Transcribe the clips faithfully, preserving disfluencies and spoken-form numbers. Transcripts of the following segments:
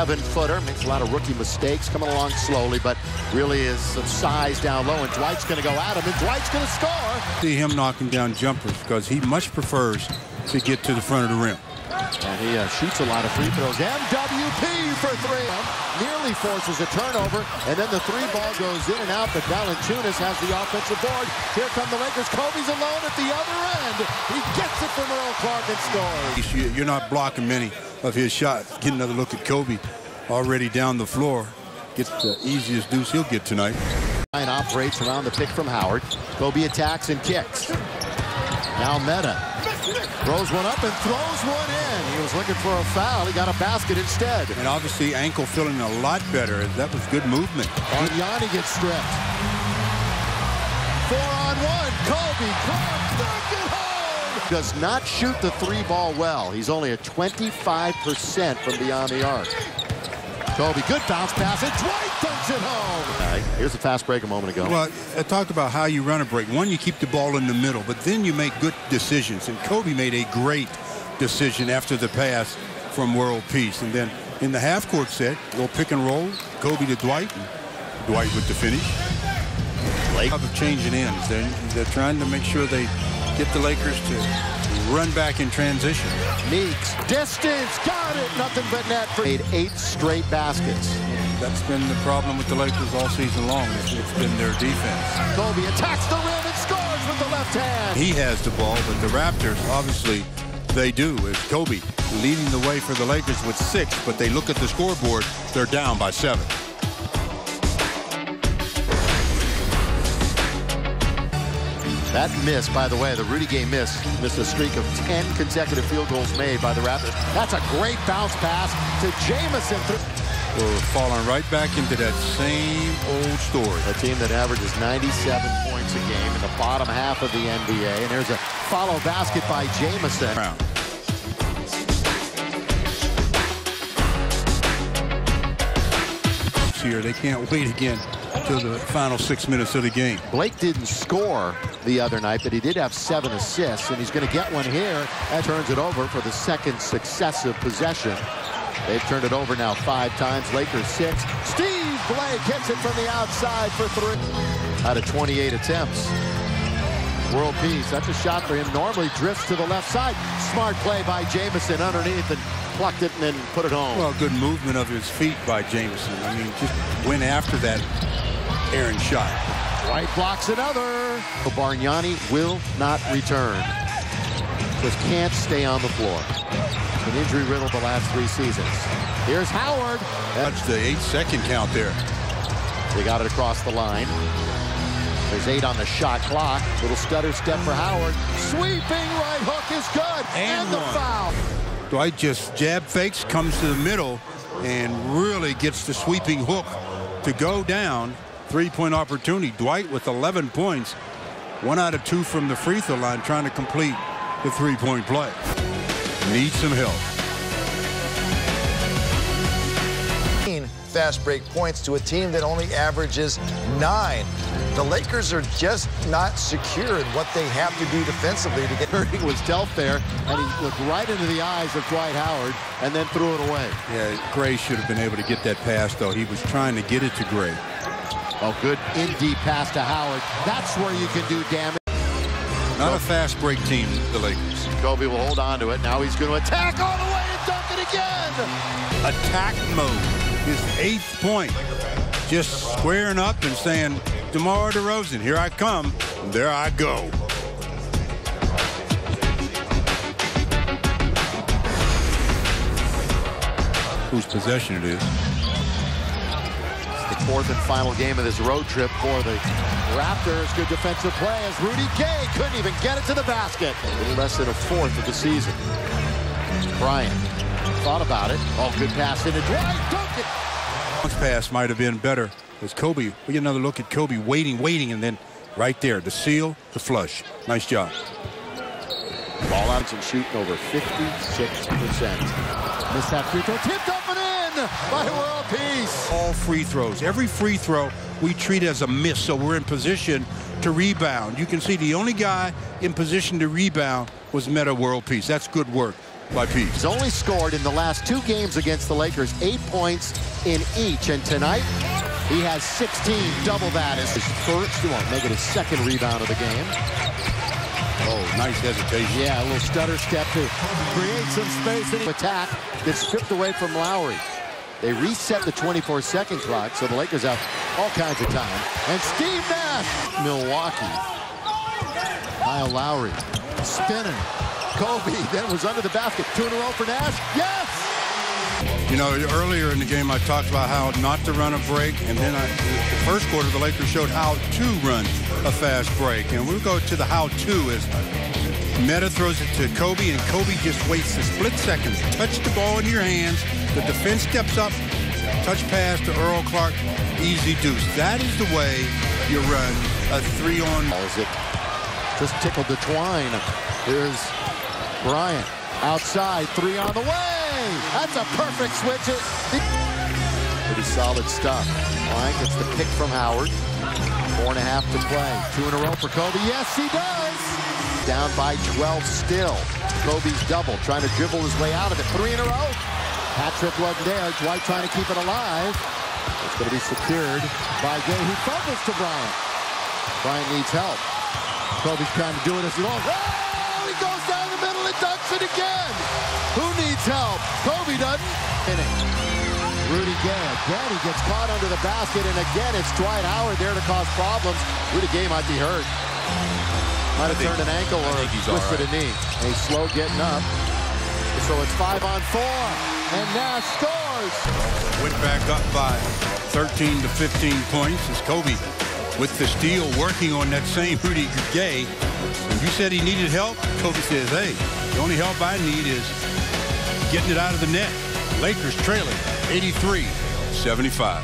seven-footer, makes a lot of rookie mistakes, coming along slowly, but really is some size down low, and Dwight's going to go at him, and Dwight's going to score. See him knocking down jumpers because he much prefers to get to the front of the rim. And he uh, shoots a lot of free throws. M W P for three. Nearly forces a turnover, and then the three ball goes in and out, but Valanciunas has the offensive board. Here come the Lakers. Kobe's alone at the other end. He gets it from Earl Clark and scores. You're not blocking many of his shots. Get another look at Kobe already down the floor. Gets the easiest deuce he'll get tonight. Ryan operates around the pick from Howard. Kobe attacks and kicks. Now Meta throws one up and throws one in. He was looking for a foul. He got a basket instead. And obviously ankle feeling a lot better. That was good movement. Bargnani gets stripped. Four on one. Kobe Clark back it home. Does not shoot the three ball well. He's only at twenty-five percent from beyond the arc. Kobe, good bounce pass, and Dwight dunks it home. Right, here's a fast break a moment ago. Well, I talked about how you run a break. One, you keep the ball in the middle, but then you make good decisions. And Kobe made a great decision after the pass from World Peace. And then in the half-court set, little pick and roll, Kobe to Dwight, and Dwight with the finish. Lake of changing ends. They're, they're trying to make sure they get the Lakers to run back in transition. Meeks, distance, got it, nothing but net. For made eight straight baskets. That's been the problem with the Lakers all season long. It's, it's been their defense. Kobe attacks the rim and scores with the left hand. He has the ball, but the Raptors, obviously, they do. It's Kobe leading the way for the Lakers with six, but they look at the scoreboard, they're down by seven. That miss, by the way, the Rudy Gay miss, missed a streak of ten consecutive field goals made by the Raptors. That's a great bounce pass to Jamison. We're falling right back into that same old story. A team that averages ninety-seven points a game in the bottom half of the N B A. And there's a follow basket by Jamison. Brown. Here, they can't wait again till the final six minutes of the game. Blake didn't score the other night, but he did have seven assists, and he's going to get one here. That turns it over for the second successive possession. They've turned it over now five times. Lakers six. Steve Blake hits it from the outside for three. Out of twenty-eight attempts. World Peace, that's a shot for him. Normally drifts to the left side. Smart play by Jamison underneath and plucked it and then put it home. Well, good movement of his feet by Jamison. I mean, just went after that errant shot. White blocks another. Bargnani will not return. Just can't stay on the floor. An injury riddled the last three seasons. Here's Howard. That's the eight-second count there. They got it across the line. There's eight on the shot clock. Little stutter step for Howard. Sweeping right hook is good. And, and the one. Foul. Dwight just jab fakes, comes to the middle, and really gets the sweeping hook to go down. Three-point opportunity. Dwight with eleven points. One out of two from the free throw line trying to complete the three-point play. Needs some help. Fast break points to a team that only averages nine. The Lakers are just not secure in what they have to do defensively to get. It was Telfair, and he looked right into the eyes of Dwight Howard and then threw it away. Yeah, Gray should have been able to get that pass, though. He was trying to get it to Gray. Oh, good in-deep pass to Howard. That's where you can do damage. Not a fast break team, the Lakers. Kobe will hold on to it. Now he's going to attack all the way and dunk it again. Attack mode. His eighth point. Just squaring up and saying, DeMar DeRozan, here I come. And there I go. Whose possession it is. It's the fourth and final game of this road trip for the Raptors. Good defensive play as Rudy Gay couldn't even get it to the basket. A little less than a fourth of the season. Bryant thought about it. Oh, good pass into Dwight. Dunk it. Bounce pass might have been better. As Kobe, we get another look at Kobe waiting, waiting, and then right there, the seal, the flush. Nice job. Ball out and shooting over fifty-six percent. Missed that free throw. Tipped up and in by World Peace. All free throws. Every free throw we treat as a miss, so we're in position to rebound. You can see the only guy in position to rebound was Meta World Peace. That's good work. by Pete. He's only scored in the last two games against the Lakers eight points in each, and tonight he has sixteen, double that. Is his first, he won't make it his second rebound of the game. Oh, nice hesitation. Yeah, a little stutter step to create some space in attack that's stripped away from Lowry. They reset the twenty-four second clock, so the Lakers have all kinds of time. And Steve Nash, Milwaukee. Kyle Lowry spinning. Kobe then was under the basket. Two in a row for Nash. Yes! You know, earlier in the game, I talked about how not to run a break, and then I, the first quarter, the Lakers showed how to run a fast break. And we'll go to the how-to as Metta throws it to Kobe, and Kobe just waits a split second. Touch the ball in your hands. The defense steps up. Touch pass to Earl Clark. Easy deuce. That is the way you run a three-on. As it just tickled the twine. Here's Bryant outside. Three on the way. That's a perfect switch. Pretty solid stuff. Bryant gets the pick from Howard. Four and a half to play. Two in a row for Kobe. Yes, he does. Down by twelve still. Kobe's double, trying to dribble his way out of it. Three in a row. Patrick wasn't there. Dwight trying to keep it alive. It's going to be secured by Gay, who fumbles to Bryant. Bryant needs help. Kobe's trying to do it as he goes. Oh, he goes down the middle and dunks it again. Who needs help? Kobe doesn't. Inning. Rudy Gay again. He gets caught under the basket, and again it's Dwight Howard there to cause problems. Rudy Gay might be hurt. Might have turned an ankle or twisted a knee. A slow getting up. So it's five on four, and Nash scores. Went back up by thirteen to fifteen points as Kobe with the steal working on that same Rudy Gay. When you said he needed help, Kobe says, hey, the only help I need is getting it out of the net. Lakers trailing eighty-three seventy-five.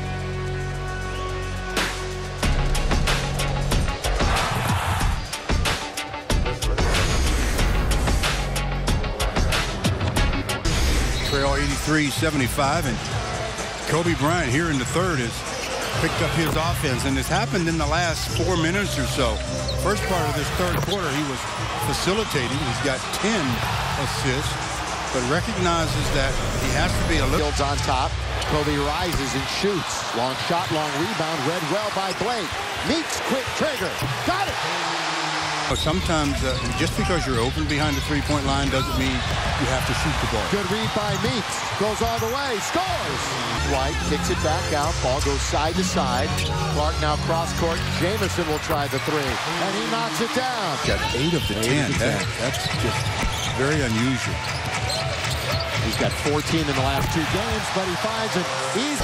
Trail eighty-three seventy-five, and Kobe Bryant here in the third has picked up his offense, and it's happened in the last four minutes or so. First part of this third quarter, he was facilitating. He's got ten assists, but recognizes that he has to be a little... Fields on top. Kobe rises and shoots. Long shot, long rebound, read well by Blake. Meeks, quick trigger. Got it! Sometimes uh, just because you're open behind the three-point line doesn't mean you have to shoot the ball. Good read by Meeks. Goes all the way. Scores! White kicks it back out. Ball goes side to side. Clark now cross court. Jamison will try the three. And he knocks it down. Got eight of the ten. That, that's just very unusual. He's got fourteen in the last two games, but he finds it easy.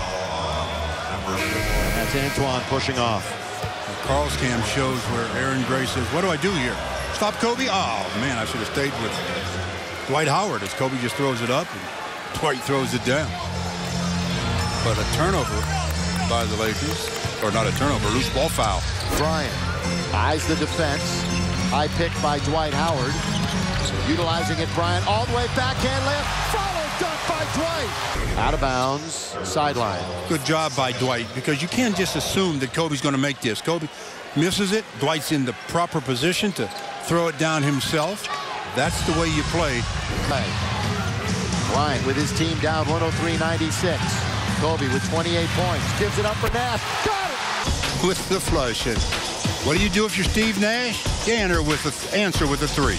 And that's Antoine pushing off. Carl's cam shows where Aaron Gray says, what do I do here? Stop Kobe? Oh, man, I should have stayed with Dwight Howard as Kobe just throws it up and Dwight throws it down. But a turnover by the Lakers, or not a turnover, loose ball foul. Bryant eyes the defense. High pick by Dwight Howard. Utilizing it, Bryant all the way backhand layup. Follow dunk by Dwight. Out of bounds, sideline. Good job by Dwight, because you can't just assume that Kobe's going to make this. Kobe misses it. Dwight's in the proper position to throw it down himself. That's the way you play. Play. Bryant with his team down one oh three ninety-six. Kobe with twenty-eight points. Gives it up for Nash. Got it! With the flush. And what do you do if you're Steve Nash? You answer with a, answer with a three.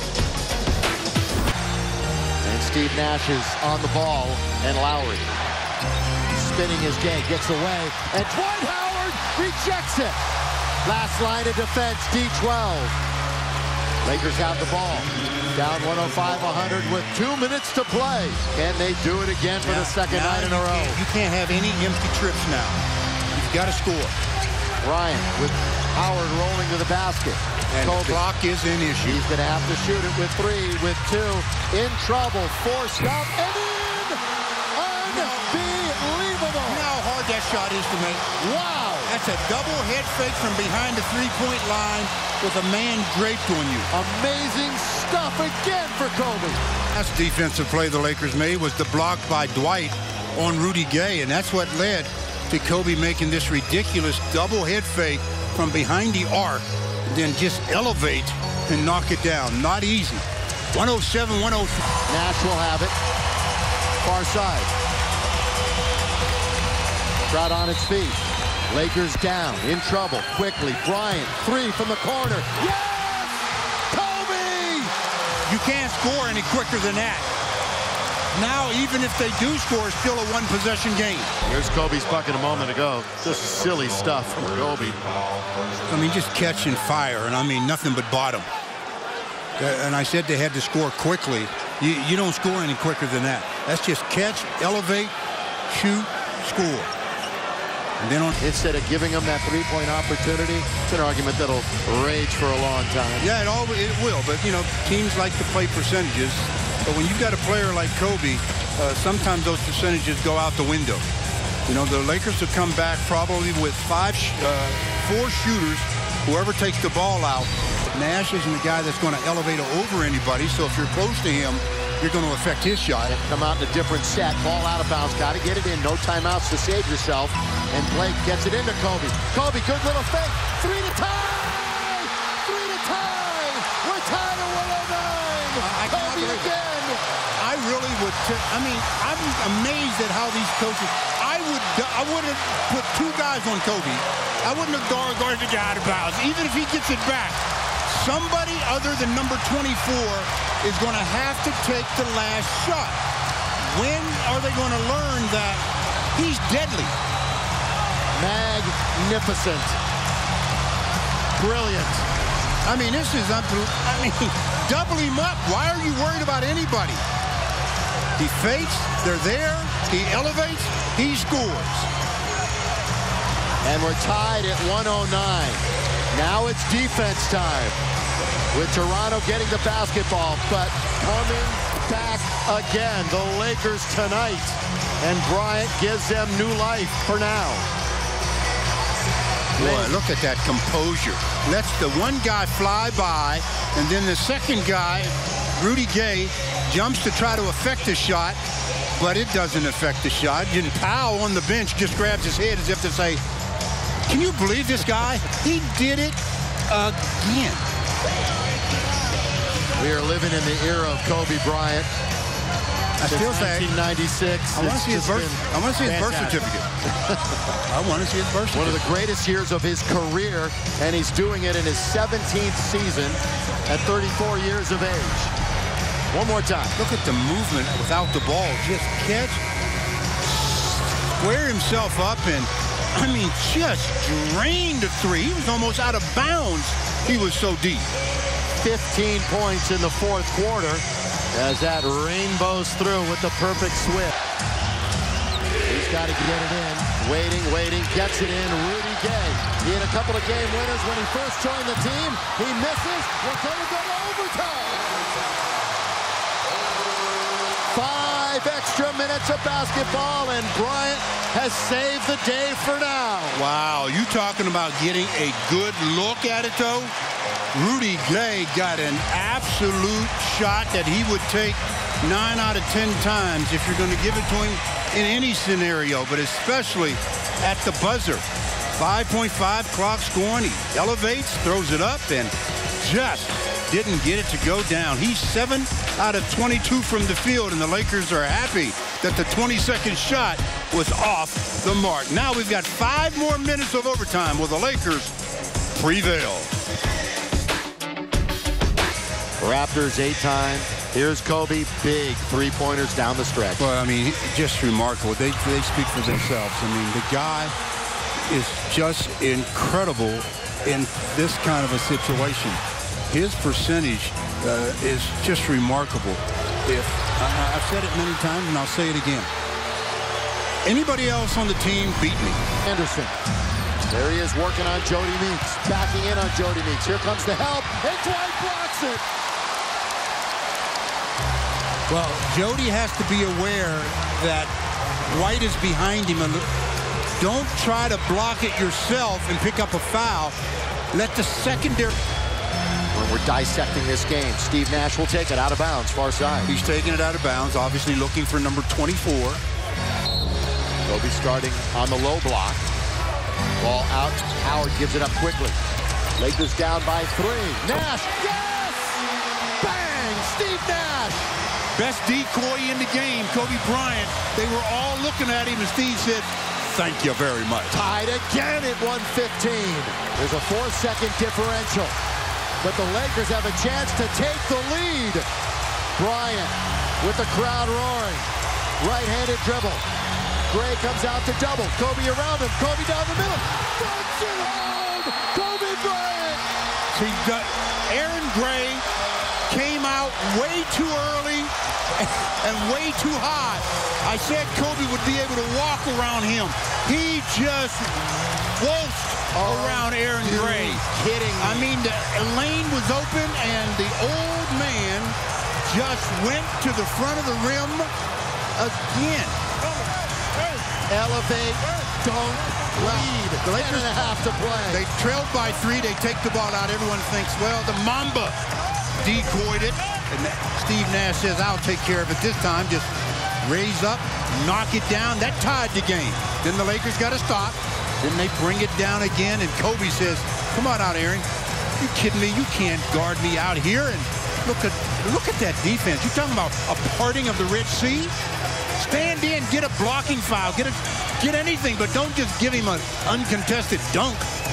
Steve Nash is on the ball, and Lowry spinning his game, gets away, and Dwight Howard rejects it. Last line of defense, D twelve. Lakers have the ball. Down one oh five one hundred with two minutes to play. Can they do it again for now, the second night in a row? Can't, you can't have any empty trips now. You've got to score. Bryant with Howard rolling to the basket. And the clock is an issue. He's going to have to shoot it with three, with two. In trouble, forced up, and in! Unbelievable! You know how hard that shot is to make? Wow! That's a double head fake from behind the three-point line with a man draped on you. Amazing stuff again for Kobe. Last defensive play the Lakers made was the block by Dwight on Rudy Gay, and that's what led to Kobe making this ridiculous double head fake from behind the arc. Then just elevate and knock it down. Not easy. one oh seven, one oh three. Nash will have it. Far side. Crowd on its feet. Lakers down, in trouble, quickly. Bryant, three from the corner. Yes! Kobe! You can't score any quicker than that. Now, even if they do score, it's still a one-possession game. Here's Kobe's bucket a moment ago. Just silly stuff from Kobe. I mean, just catch and fire, and I mean nothing but bottom. And I said they had to score quickly. You, you don't score any quicker than that. That's just catch, elevate, shoot, score. And then on Instead of giving them that three-point opportunity, it's an argument that'll rage for a long time. Yeah, it always it will. But, you know, teams like to play percentages. But when you've got a player like Kobe, uh, sometimes those percentages go out the window. You know, the Lakers will come back probably with five, sh uh, four shooters, whoever takes the ball out. Nash isn't the guy that's going to elevate over anybody, so if you're close to him, you're going to affect his shot. Come out in a different set, ball out of bounds, got to get it in, no timeouts to save yourself. And Blake gets it into Kobe. Kobe, good little fake, three to tie! Three to tie! We're tied at one oh nine! I Kobe again! I really would, I mean, I'm amazed at how these coaches, I would I would have put two guys on Kobe. I wouldn't have guarded the guy out of bounds, even if he gets it back. Somebody other than number twenty-four is going to have to take the last shot. When are they going to learn that he's deadly? Magnificent. Brilliant. I mean, this is unbelievable. I mean, double him up. Why are you worried about anybody? He fakes, they're there, he elevates, he scores. And we're tied at one oh nine. Now it's defense time, with Toronto getting the basketball, but coming back again, the Lakers tonight. And Bryant gives them new life for now. Boy, look at that composure. Lets the one guy fly by, and then the second guy, Rudy Gay, jumps to try to affect the shot, but it doesn't affect the shot. And Powell on the bench just grabs his head as if to say, can you believe this guy? He did it again. We are living in the era of Kobe Bryant. I still say nineteen ninety-six. I want to see his birth. I want to see his birth certificate. I want to see his birth certificate. One of the greatest years of his career, and he's doing it in his seventeenth season at thirty-four years of age. One more time. Look at the movement without the ball. Just catch, square himself up, and I mean, just drained a three. He was almost out of bounds. He was so deep. fifteen points in the fourth quarter as that rainbows through with the perfect switch. He's got to get it in. Waiting, waiting, gets it in. Rudy Gay. He had a couple of game winners when he first joined the team. He misses. We're going to go to overtime. Five extra minutes of basketball, and Bryant has saved the day for now. Wow, you talking about getting a good look at it, though? Rudy Gay got an absolute shot that he would take nine out of ten times if you're going to give it to him in any scenario, but especially at the buzzer. five point five clock scoring. He elevates, throws it up, and just didn't get it to go down. He's seven out of twenty-two from the field, and the Lakers are happy that the twenty-second shot was off the mark. Now we've got five more minutes of overtime. Will the Lakers prevail? Raptors eight time. Here's Kobe, big three-pointers down the stretch. Well, I mean, just remarkable. They, they speak for themselves. I mean, the guy is just incredible in this kind of a situation. His percentage uh, is just remarkable. If uh, I've said it many times, and I'll say it again. Anybody else on the team beat me. Anderson. There he is working on Jody Meeks. Backing in on Jody Meeks. Here comes the help. And Dwight blocks it. Well, Jody has to be aware that White is behind him. Don't try to block it yourself and pick up a foul. Let the secondary... When we're dissecting this game, Steve Nash will take it out of bounds, far side. He's taking it out of bounds, obviously looking for number twenty-four. Kobe starting on the low block. Ball out. Howard gives it up quickly. Lakers down by three. Nash, yes! Bang! Steve Nash. Best decoy in the game, Kobe Bryant. They were all looking at him, and Steve said, thank you very much. Tied again at one fifteen. There's a four-second differential. But the Lakers have a chance to take the lead. Bryant with the crowd roaring. Right-handed dribble. Gray comes out to double. Kobe around him. Kobe down the middle. Dunks it home. Kobe Bryant. See, Aaron Gray came out way too early and way too high. I said Kobe would be able to walk around him. He just waltzed oh, around Aaron Gray. Kidding me. I mean, the lane was open, and the old man just went to the front of the rim again. Elevate, dunk, lead. The Lakers and a half to play. They trailed by three. They take the ball out. Everyone thinks, well, the Mamba decoyed it. And Steve Nash says, I'll take care of it this time. Just raise up, knock it down. That tied the game. Then the Lakers got to stop. Then they bring it down again. And Kobe says, come on out, Aaron. You kidding me? You can't guard me out here. And look at look at that defense. You're talking about a parting of the Red Sea? Stand in, get a blocking foul, get a, get anything, but don't just give him an uncontested dunk.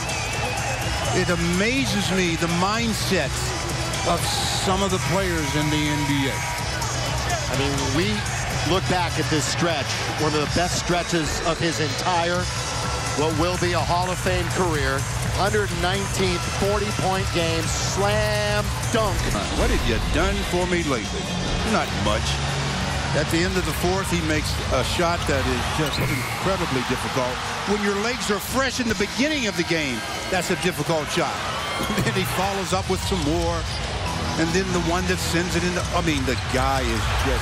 It amazes me, the mindset of some of the players in the N B A. I mean, we look back at this stretch, one of the best stretches of his entire, what will be a Hall of Fame career. one hundred nineteenth forty-point game, slam dunk. What have you done for me lately? Not much. At the end of the fourth, he makes a shot that is just incredibly difficult. When your legs are fresh in the beginning of the game, that's a difficult shot. Then he follows up with some more. And then the one that sends it in. The, I mean, the guy is just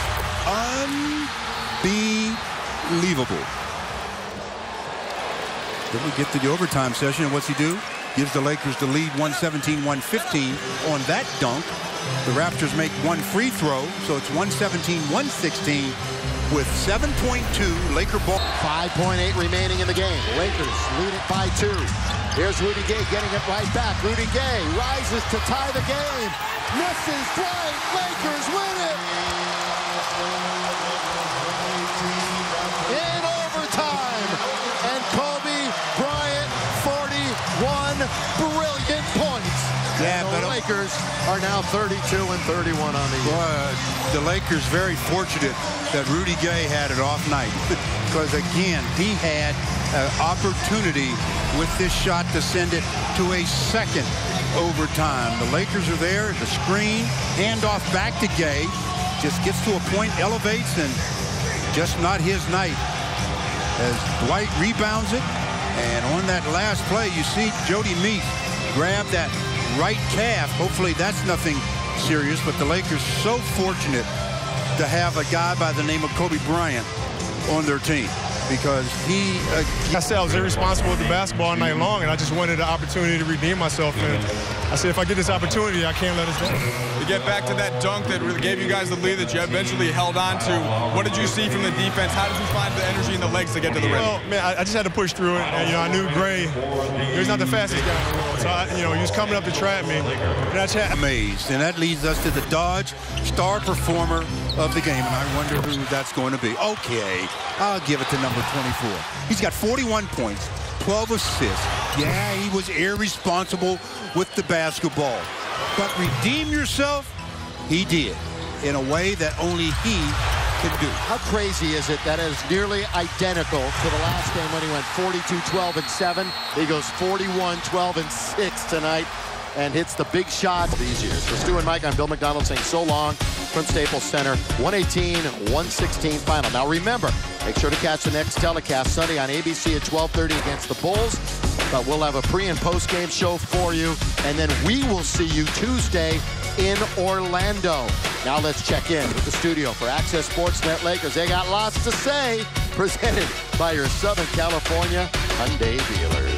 unbelievable. Then we get to the overtime session, and what's he do? Gives the Lakers the lead one seventeen one fifteen on that dunk. The Raptors make one free throw, so it's one seventeen one sixteen with seven point two Laker ball. five point eight remaining in the game. Lakers lead it by two. Here's Rudy Gay getting it right back. Rudy Gay rises to tie the game. Misses right. Lakers win it. In overtime. And Kobe Bryant, forty-one brilliant points. Yeah, and the but Lakers are now thirty-two and thirty-one on the year. Boy, the Lakers very fortunate that Rudy Gay had an off night. Because, again, he had an opportunity with this shot to send it to a second overtime. The Lakers are there, the screen, handoff back to Gay. Just gets to a point, elevates, and just not his night. As Dwight rebounds it, and on that last play, you see Jody Meese grab that right calf. Hopefully that's nothing serious, but the Lakers so fortunate to have a guy by the name of Kobe Bryant on their team, because he uh, I said I was irresponsible with the basketball all night long, and I just wanted an opportunity to redeem myself. And I said, if I get this opportunity, I can't let us down. To get back to that dunk that really gave you guys the lead that you eventually held on to, what did you see from the defense? How did you find the energy and the legs to get to the rim? Well, man, I, I just had to push through it. And, you know, I knew Gray, he was not the fastest guy in the world. So, I, you know, he was coming up to trap me. And I just had amazed. And that leads us to the Dodge star performer of the game. And I wonder who that's going to be. Okay, I'll give it to number twenty-four. He's got forty-one points, twelve assists. Yeah, he was irresponsible with the basketball. But redeem yourself, he did, in a way that only he can do. How crazy is it that is nearly identical to the last game when he went forty-two, twelve, and seven. He goes forty-one, twelve, and six tonight and hits the big shot these years. For Stu and Mike, I'm Bill McDonald saying so long from Staples Center. one eighteen, one sixteen final. Now remember, make sure to catch the next telecast Sunday on A B C at twelve thirty against the Bulls. But we'll have a pre and post game show for you, and then we will see you Tuesday in Orlando. Now let's check in with the studio for Access Sportsnet Lakers. They got lots to say, presented by your Southern California Hyundai dealers.